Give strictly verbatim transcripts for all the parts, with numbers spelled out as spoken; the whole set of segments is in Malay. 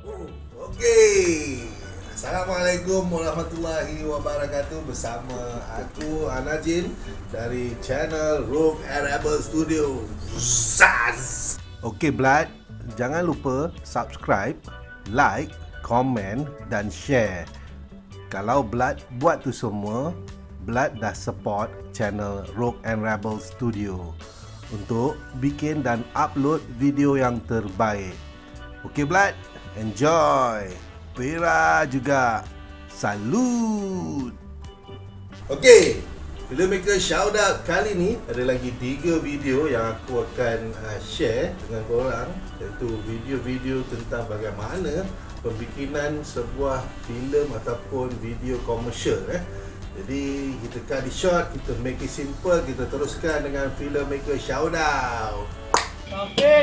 Okey. Assalamualaikum warahmatullahi wabarakatuh. Bersama aku Anajin dari channel Rogue and Rebel Studio. Zaz. Okey Blood, jangan lupa subscribe, like, komen dan share. Kalau Blood buat tu semua, Blood dah support channel Rogue and Rebel Studio untuk bikin dan upload video yang terbaik. Okey Blood, enjoy. Pera juga. Salut. Okey, Filmmaker Shoutout kali ni ada lagi tiga video yang aku akan uh, share dengan korang, iaitu video-video tentang bagaimana pembikinan sebuah filem ataupun video komersial eh. Jadi kita cut it short, kita make it simple, kita teruskan dengan Filmmaker Shoutout. Okay.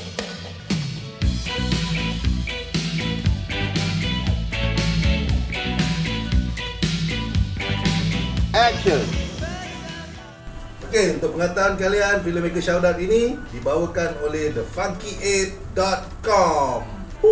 Action. Okey, untuk pengetahuan kalian, Filmmaker Shoutout ini dibawakan oleh the funky ape dot com.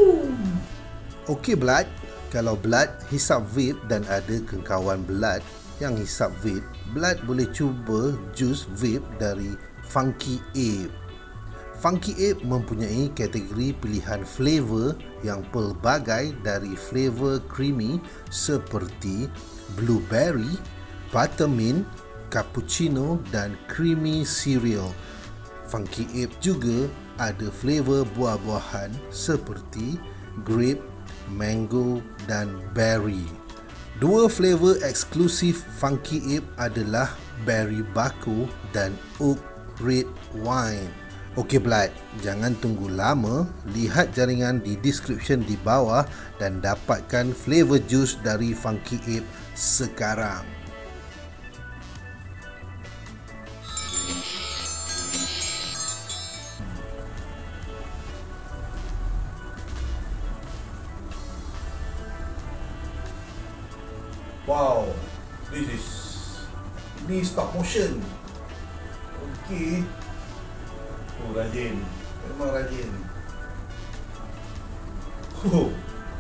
Okey Blood, kalau Blood hisap vape dan ada kawan Blood yang hisap vape, Blood boleh cuba jus vape dari Funky Ape. Funky Ape mempunyai kategori pilihan flavor yang pelbagai, dari flavor creamy seperti blueberry, buttermint, cappuccino dan creamy cereal. Funky Ape juga ada flavor buah-buahan seperti grape, mango dan berry. Dua flavor eksklusif Funky Ape adalah berry bako dan oak red wine. Okey Blood, jangan tunggu lama, lihat jaringan di description di bawah dan dapatkan flavor jus dari Funky Ape sekarang. Wow, this is ini stop motion. Okey. Oh, rajin. Memang rajin. Oh.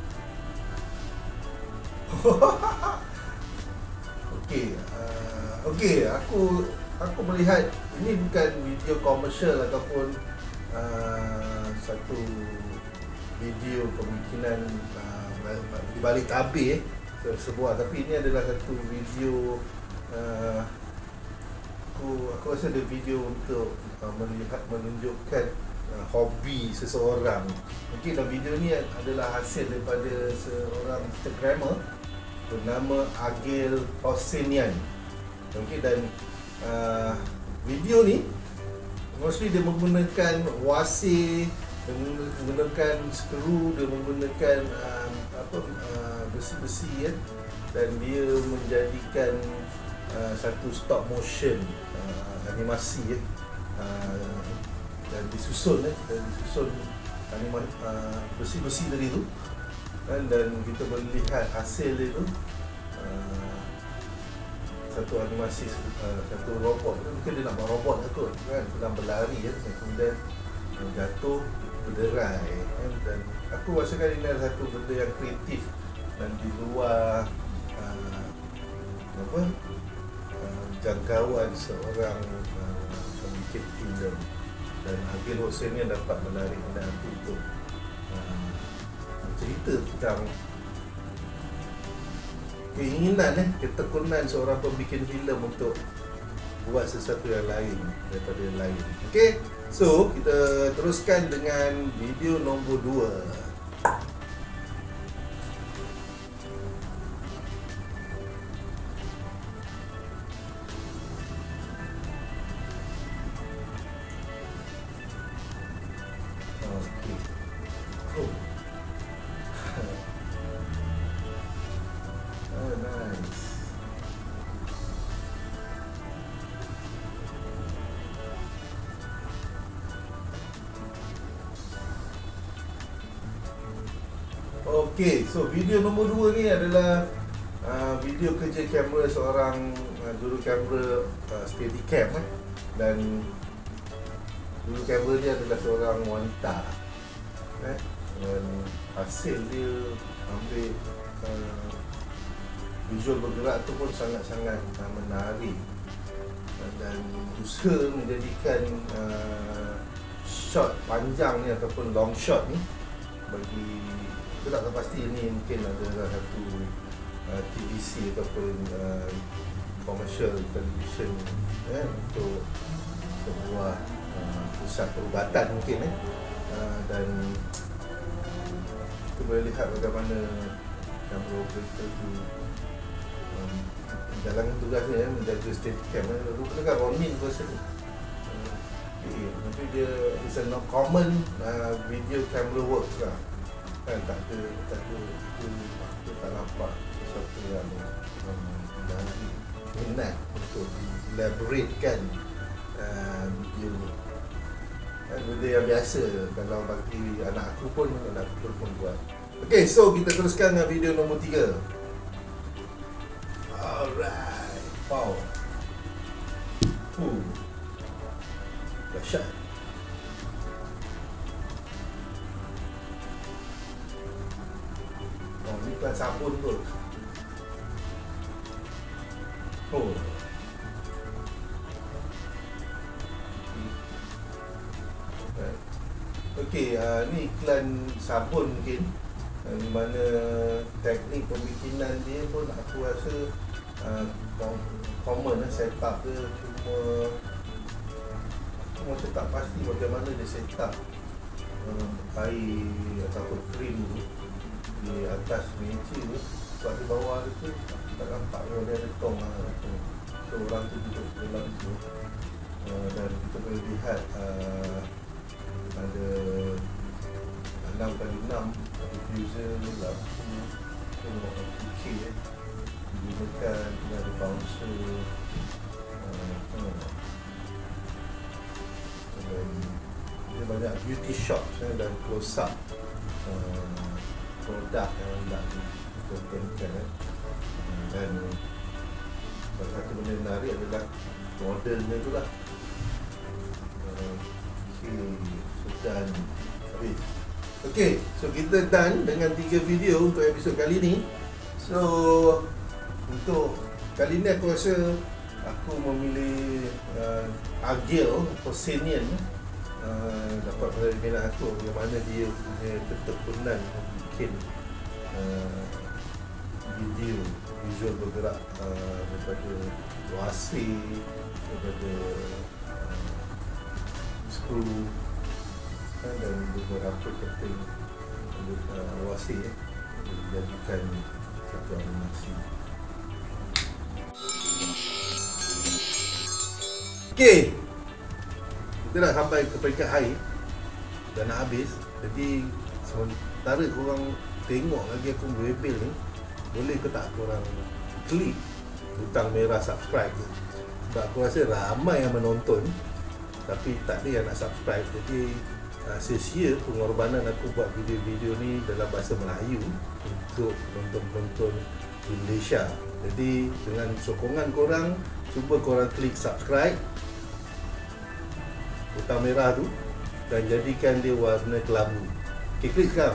Okey, uh, okey, aku aku melihat ini bukan video komersial ataupun uh, satu video pembikinan uh, di balik tabir sebuah, tapi ini adalah satu video uh, aku aku rasa ada video untuk uh, melihat menunjukkan uh, hobi seseorang. Mungkin dalam video ni adalah hasil daripada seorang Instagramer bernama Agil Hosseinian. Mungkin dan uh, video ni mostly dia menggunakan wasir, dia menggunakan skru, dia menggunakan uh, apa uh, besi-besi ya, dan dia menjadikan uh, satu stop motion uh, animasi ya, uh, dan disusun ya, dan disusun animasi uh, besi-besi tadi tu, kan, dan kita melihat hasil dia tu, uh, satu animasi uh, satu robot. Mungkin dia nak buat robot lah kot kan, sedang berlari ya, dan kemudian uh, jatuh berderai kan, dan aku rasakan ini adalah satu benda yang kreatif dan di luar uh, apa uh, jangkauan seorang uh, pembikin filem, dan Agil Hosseinian dapat menarik minat aku untuk uh, cerita tentang keinginan eh, ketekunan seorang pembikin filem untuk buat sesuatu yang lain daripada yang lain. Okey, so kita teruskan dengan video nombor dua. Oh, nice. Okey, so video nombor dua ni adalah uh, video kerja kamera seorang uh, juru kamera uh, Steadicam eh. Dan juru kamera dia adalah seorang wanita eh. Dan hasil dia ambil uh, visual bergerak tu pun sangat-sangat uh, menarik, uh, dan usaha menjadikan uh, shot panjang ni ataupun long shot ni bagi, aku tak tahu pasti ni mungkin ada satu uh, T V C ataupun uh, commercial television eh, untuk sebuah uh, pusat perubatan mungkin eh. uh, dan kita boleh lihat bagaimana camera operator tu um, jalankan tugasnya eh, menjaga steadicam eh. Rupanya kan Ronin version ni uh, okay. Tapi dia is a not common uh, video camera works lah kan, tak ada tak ada itu, aku tak nampak sesuatu yang menarik minat untuk elaboratekan uh, video ni kan, benda yang biasa kalau bagi anak aku pun, anak aku pun buat. Ok, so kita teruskan dengan video nombor tiga. Alright, wow, uh, dahsyat. Oh, ni kan sabun tu. Oh. Okey, uh, ni iklan sabun mungkin, uh, di mana teknik pembikinan dia pun aku rasa uh, common lah, set up dia cuma aku macam tak pasti macam mana dia set up uh, air ataupun krim di atas meja tu, sebab di bawah tu tak nampak kalau dia ada tong lah. So orang tu duduk dalam tu, uh, dan kita boleh lihat uh, ada enam kali enam diffuser lampu tengok kecil eh, digunakan dengan ada bouncer, uh, uh. dan dia banyak beauty shots eh, dan close up uh, produk yang nak ditontonkan eh. Dan salah satu benda menarik adalah modelnya tu lah. uh, okay. Dan habis. Ok, so kita done dengan tiga video untuk episod kali ni. So untuk kali ni aku rasa aku memilih uh, Agil Hosseinian uh, dapat pada minat aku bagaimana dia punya ketekunan membuat uh, video visual bergerak uh, daripada wasi, daripada uh, skru dan beberapa keping uh, wasi eh, dijadikan satu animasi. Okey, kita dah sampai ke peringkat akhir dan nak habis. Jadi sementara korang tengok lagi aku berebel ni, boleh ke tak korang klik butang merah subscribe tu? Sebab aku rasa ramai yang menonton tapi tak ada yang nak subscribe. Jadi uh, sia-sia pengorbanan aku buat video-video ni dalam bahasa Melayu untuk penonton-penonton di Malaysia. Jadi dengan sokongan korang, cuba korang klik subscribe butang merah tu dan jadikan dia warna kelabu. Okay, klik sekarang.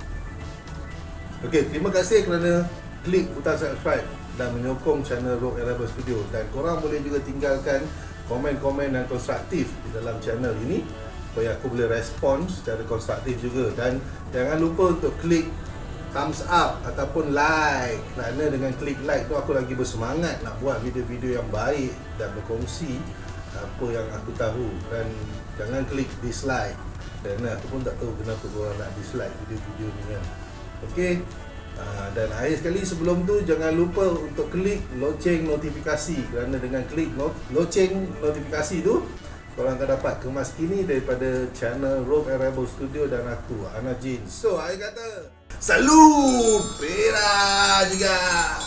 Okay, terima kasih kerana klik butang subscribe dan menyokong channel Rogue Rebel Studio. Dan korang boleh juga tinggalkan komen-komen yang konstruktif di dalam channel ini supaya aku boleh respon secara konstruktif juga. Dan jangan lupa untuk klik thumbs up ataupun like, kerana dengan klik like tu aku lagi bersemangat nak buat video-video yang baik dan berkongsi apa yang aku tahu. Dan jangan klik dislike, dan aku pun tak tahu kenapa korang nak dislike video-video ni kan. Okey. Uh, dan akhir sekali sebelum tu, jangan lupa untuk klik loceng notifikasi, kerana dengan klik not loceng notifikasi tu korang akan dapat kemas kini daripada channel Rogue Rebel Studio dan aku, Ana Jin. So, akhir kata salut Pera juga.